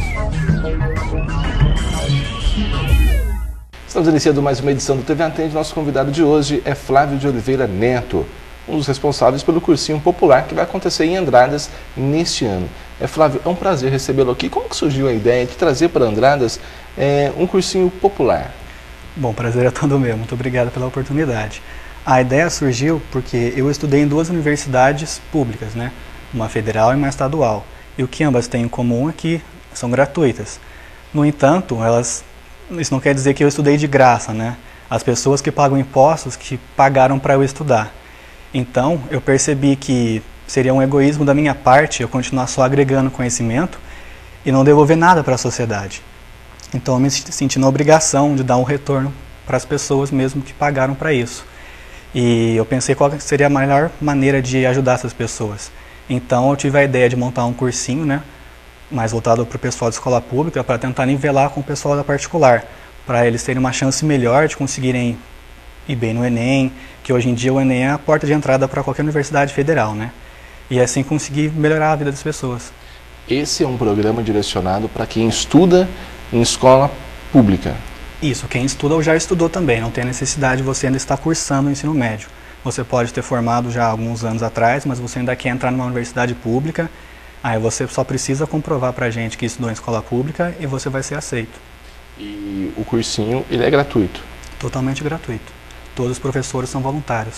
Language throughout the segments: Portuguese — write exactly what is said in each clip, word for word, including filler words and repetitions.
Estamos iniciando mais uma edição do T V Atende. Nosso convidado de hoje é Flávio de Oliveira Neto, um dos responsáveis pelo cursinho popular que vai acontecer em Andradas neste ano. É, Flávio, é um prazer recebê-lo aqui. Como que surgiu a ideia de trazer para Andradas é, um cursinho popular? Bom, prazer é todo meu. Muito obrigado pela oportunidade. A ideia surgiu porque eu estudei em duas universidades públicas, né? Uma federal e uma estadual. E o que ambas têm em comum é que são gratuitas. No entanto, elas... isso não quer dizer que eu estudei de graça, né? As pessoas que pagam impostos que pagaram para eu estudar. Então, eu percebi que seria um egoísmo da minha parte eu continuar só agregando conhecimento e não devolver nada para a sociedade. Então, eu me senti na obrigação de dar um retorno para as pessoas mesmo que pagaram para isso. E eu pensei qual seria a melhor maneira de ajudar essas pessoas. Então, eu tive a ideia de montar um cursinho, né? Mais voltado para o pessoal de escola pública, para tentar nivelar com o pessoal da particular, para eles terem uma chance melhor de conseguirem ir bem no Enem, que hoje em dia o Enem é a porta de entrada para qualquer universidade federal, né? E assim conseguir melhorar a vida das pessoas. Esse é um programa direcionado para quem estuda em escola pública? Isso, quem estuda ou já estudou também, não tem necessidade de você ainda estar cursando o ensino médio. Você pode ter formado já há alguns anos atrás, mas você ainda quer entrar numa universidade pública. Aí você só precisa comprovar para a gente que estudou em escola pública e você vai ser aceito. E o cursinho, ele é gratuito? Totalmente gratuito. Todos os professores são voluntários.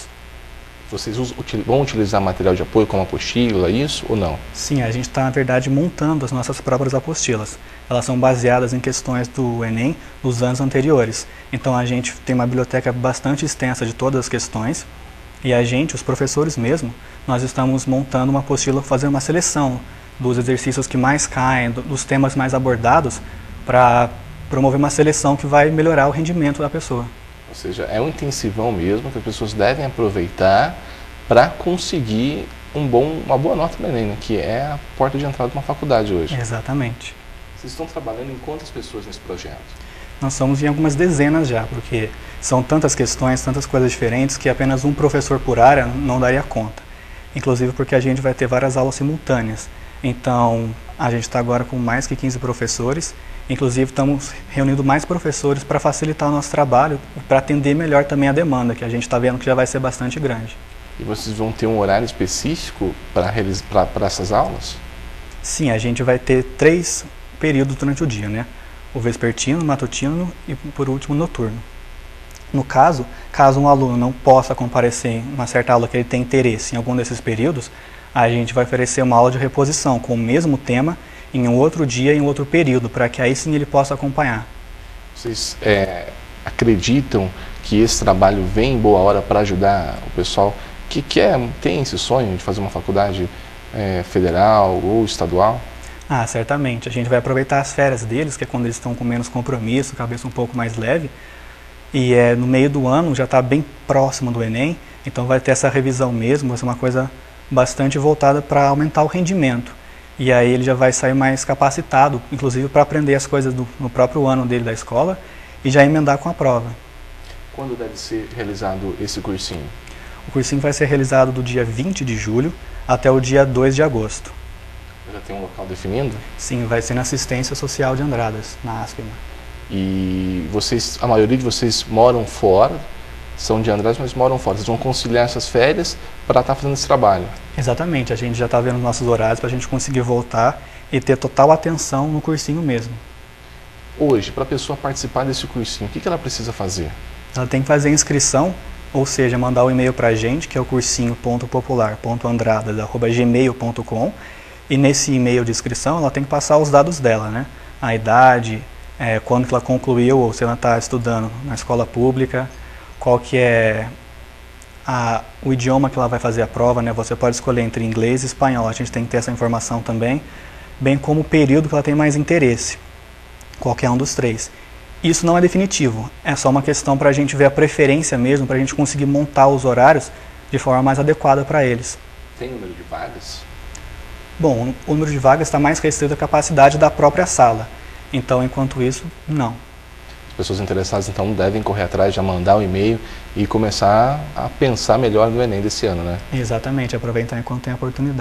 Vocês vão utilizar material de apoio como apostila, isso ou não? Sim, a gente está, na verdade, montando as nossas próprias apostilas. Elas são baseadas em questões do Enem dos anos anteriores. Então a gente tem uma biblioteca bastante extensa de todas as questões. E a gente, os professores mesmo, nós estamos montando uma apostila, fazendo uma seleção dos exercícios que mais caem, dos temas mais abordados, para promover uma seleção que vai melhorar o rendimento da pessoa. Ou seja, é um intensivão mesmo que as pessoas devem aproveitar para conseguir um bom, uma boa nota no Enem, né? Que é a porta de entrada de uma faculdade hoje. Exatamente. Vocês estão trabalhando em quantas pessoas nesse projeto? Nós somos em algumas dezenas já, porque são tantas questões, tantas coisas diferentes, que apenas um professor por área não daria conta. Inclusive porque a gente vai ter várias aulas simultâneas. Então, a gente está agora com mais que quinze professores. Inclusive, estamos reunindo mais professores para facilitar o nosso trabalho, para atender melhor também a demanda, que a gente está vendo que já vai ser bastante grande. E vocês vão ter um horário específico para essas aulas? Sim, a gente vai ter três períodos durante o dia, né? O vespertino, matutino e, por último, noturno. No caso, caso um aluno não possa comparecer em uma certa aula que ele tem interesse em algum desses períodos, a gente vai oferecer uma aula de reposição com o mesmo tema em um outro dia e em outro período, para que aí sim ele possa acompanhar. Vocês é, acreditam que esse trabalho vem em boa hora para ajudar o pessoal que quer, tem esse sonho de fazer uma faculdade é, federal ou estadual? Ah, certamente. A gente vai aproveitar as férias deles, que é quando eles estão com menos compromisso, cabeça um pouco mais leve. E é, no meio do ano já está bem próximo do Enem, então vai ter essa revisão mesmo, vai ser uma coisa bastante voltada para aumentar o rendimento. E aí ele já vai sair mais capacitado, inclusive para aprender as coisas do, no próprio ano dele da escola e já emendar com a prova. Quando deve ser realizado esse cursinho? O cursinho vai ser realizado do dia vinte de julho até o dia dois de agosto. Já tem um local definido? Sim, vai ser na Assistência Social de Andradas, na ASPEMA. E vocês, a maioria de vocês moram fora, são de Andradas, mas moram fora. Vocês vão conciliar essas férias para estar fazendo esse trabalho? Exatamente, a gente já está vendo nossos horários para a gente conseguir voltar e ter total atenção no cursinho mesmo. Hoje, para a pessoa participar desse cursinho, o que, que ela precisa fazer? Ela tem que fazer a inscrição, ou seja, mandar um e-mail para a gente, que é o cursinho ponto popular ponto andradas arroba gmail ponto com. E nesse e-mail de inscrição ela tem que passar os dados dela, né? A idade, é, quando que ela concluiu ou se ela está estudando na escola pública, qual que é a, o idioma que ela vai fazer a prova, né? Você pode escolher entre inglês e espanhol, a gente tem que ter essa informação também, bem como o período que ela tem mais interesse, qualquer um dos três. Isso não é definitivo, é só uma questão para a gente ver a preferência mesmo, para a gente conseguir montar os horários de forma mais adequada para eles. Tem número de vagas? Bom, o número de vagas está mais restrito à capacidade da própria sala. Então, enquanto isso, não. As pessoas interessadas, então, devem correr atrás, já mandar o e-mail e começar a pensar melhor no Enem desse ano, né? Exatamente, aproveitar enquanto tem a oportunidade.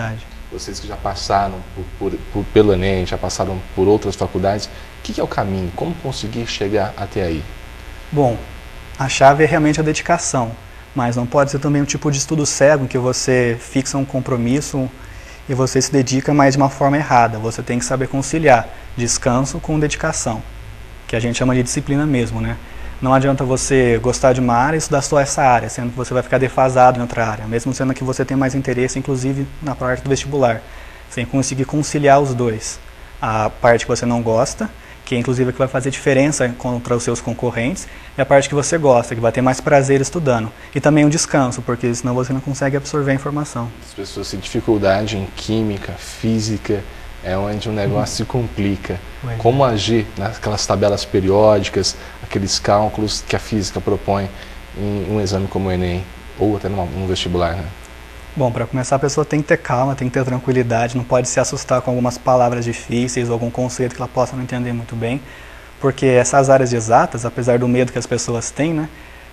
vocês que já passaram por, por, por, pelo Enem, já passaram por outras faculdades, o que, que é o caminho? Como conseguir chegar até aí? Bom, a chave é realmente a dedicação, mas não pode ser também um tipo de estudo cego em que você fixa um compromisso e você se dedica, mas de uma forma errada. Você tem que saber conciliar descanso com dedicação, que a gente chama de disciplina mesmo, né? Não adianta você gostar de uma área e estudar só essa área, sendo que você vai ficar defasado em outra área, mesmo sendo que você tem mais interesse, inclusive, na parte do vestibular. Você tem que conseguir conciliar os dois. A parte que você não gosta, que é inclusive a que vai fazer diferença contra os seus concorrentes, e a parte que você gosta, que vai ter mais prazer estudando. E também o descanso, porque senão você não consegue absorver a informação. As pessoas têm dificuldade em química, física, é onde o negócio uhum. se complica. Ué. Como agir naquelas tabelas periódicas, aqueles cálculos que a física propõe em um exame como o Enem, ou até num vestibular, né? Bom, para começar a pessoa tem que ter calma, tem que ter tranquilidade, não pode se assustar com algumas palavras difíceis ou algum conceito que ela possa não entender muito bem, porque essas áreas de exatas, apesar do medo que as pessoas têm, né,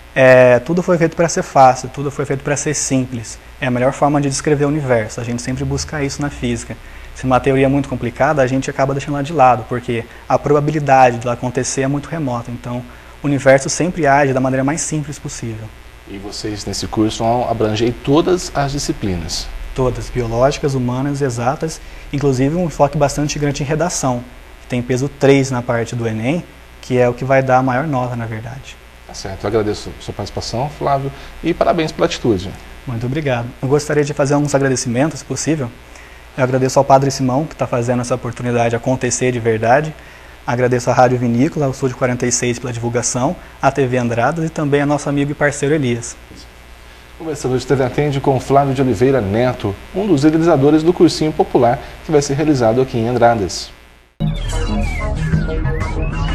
é, tudo foi feito para ser fácil, tudo foi feito para ser simples. É a melhor forma de descrever o universo, a gente sempre busca isso na física. Se uma teoria é muito complicada, a gente acaba deixando ela de lado, porque a probabilidade de ela acontecer é muito remota. Então, o universo sempre age da maneira mais simples possível. E vocês, nesse curso, vão abranger todas as disciplinas? Todas, biológicas, humanas, exatas, inclusive um enfoque bastante grande em redação, que tem peso três na parte do Enem, que é o que vai dar a maior nota, na verdade. Tá certo, eu agradeço a sua participação, Flávio, e parabéns pela atitude. Muito obrigado. Eu gostaria de fazer alguns agradecimentos, se possível. Eu agradeço ao Padre Simão, que está fazendo essa oportunidade acontecer de verdade. Agradeço à Rádio Vinícola, ao Estúdio quarenta e seis pela divulgação, à T V Andradas e também ao nosso amigo e parceiro Elias. Conversamos de T V Atende com Flávio de Oliveira Neto, um dos idealizadores do cursinho popular que vai ser realizado aqui em Andradas.